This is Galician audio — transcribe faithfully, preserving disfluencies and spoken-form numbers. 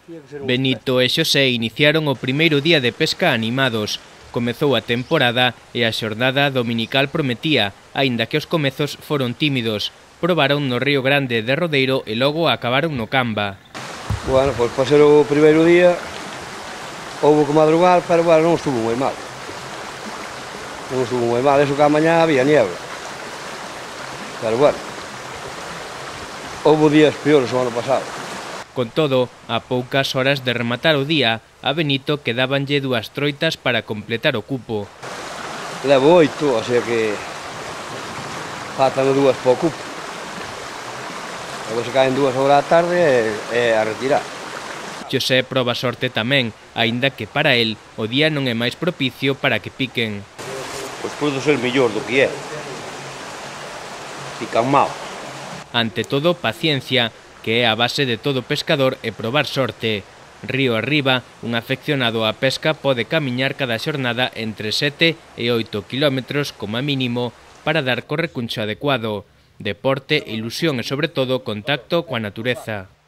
Benito e Xosé iniciaron o primeiro día de pesca animados. Comezou a temporada e a xornada dominical prometía, aínda que os comezos foron tímidos. Probaron no Río Grande de Rodeiro e logo acabaron no Camba. Bueno, pois para ser o primeiro día houve que madrugar, pero bueno, non estuvo moi mal. Non estuvo moi mal, eso que a mañá había niebla. Pero bueno, houve días peores o ano pasado. Con todo, a poucas horas de rematar o día, a Benito quedábanlle dúas troitas para completar o cupo. Levo oito, o sea que faltan dúas para o cupo. Logo se caen dúas horas da tarde e a retirar. Xosé proba sorte tamén, aínda que para el o día non é máis propicio para que piquen. Pois pode ser mellor do que é. Pican mal. Ante todo, paciencia, que é a base de todo pescador e probar sorte. Río arriba, un afeccionado á pesca pode camiñar cada xornada entre sete e oito kilómetros como mínimo para dar co recuncho adecuado. Deporte, ilusión e sobre todo contacto coa natureza.